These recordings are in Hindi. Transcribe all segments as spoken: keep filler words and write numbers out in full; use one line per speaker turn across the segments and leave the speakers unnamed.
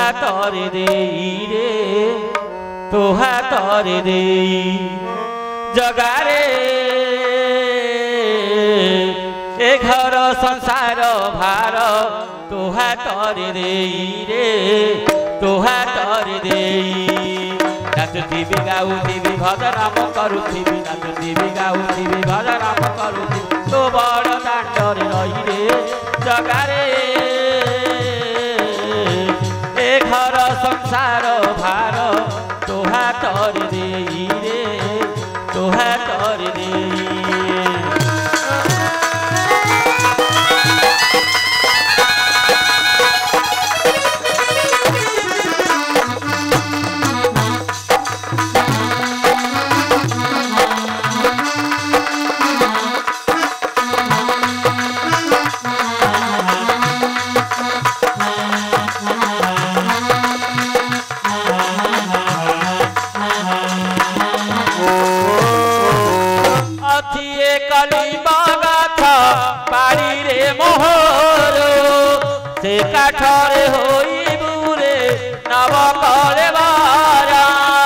हातरे देई रे तो हातरे देई जगारे ए घर संसार भार तो हातरे देई रे तो हातरे देई नाचुथिबी गाउथिबी भजनाम करुथिबी नाचुथिबी गाउथिबी भजनाम करुथिबी तो बड़ दांडरे रही रे जगारे ए घर संसार भार तो हातरे देई रे तो हातरे देई से काठरे होई बुरे नव करे बारा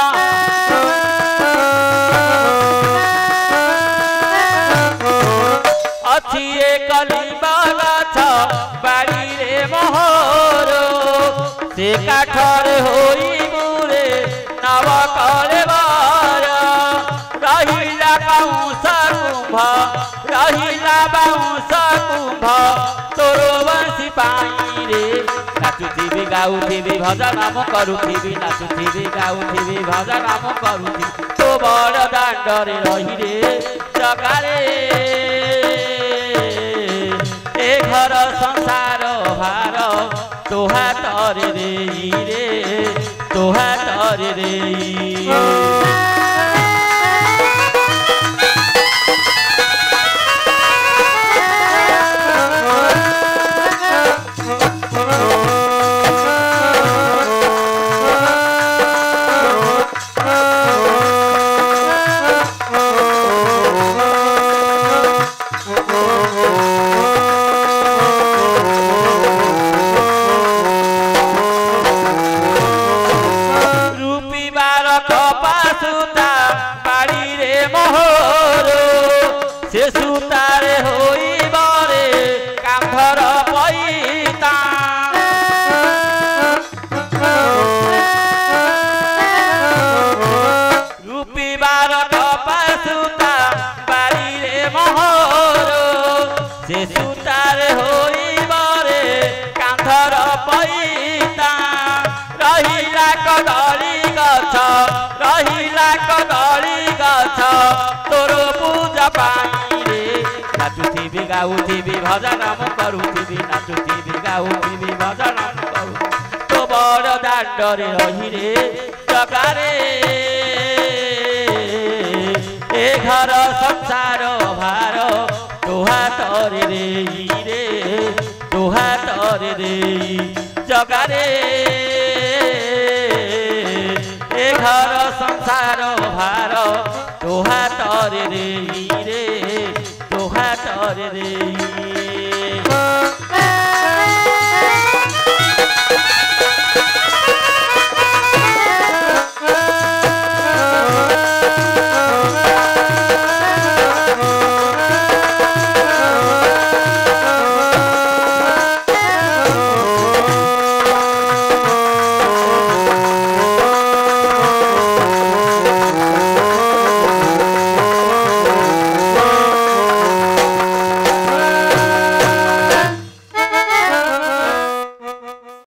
अच्छी कलिबा गाछ बाड़ी रे मोहर से काठरे होई बुरे नव करे बारा रहिला बाउंस कुंभ रहिला बाउंस कुंभ तोरो बंसी पाई रे नाचुथिबी गाउथिबी भजनाम करुथिबी नाचुथिबी गाउथिबी भजनाम करुथिबी तो बड़ दांडरे रही रे जगारे ए घर संसार भार तो हातरे देई रे तो हातरे देई से सुतारे होई बरे कांधर पैता रूपी बार कपा सुता बारी रे मोहर से सुतारे होई बरे कांधर पैता रहिला कदली गछ रहिला कदली गछ तोरो पूजा पाई नाचुथिबी गाउथिबी भजनाम करुथिबी नाचुथिबी गाउथिबी भजनाम करुथिबी तो बड़ दांडरे रही रे जगारे ए घर संसार भार तो हातरे देई रे तो हातरे देई जगारे ए घर संसार भार तो हातरे देई रे तो हातरे देई